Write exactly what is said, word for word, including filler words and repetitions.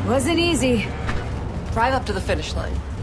Wasn't easy. Drive up to the finish line.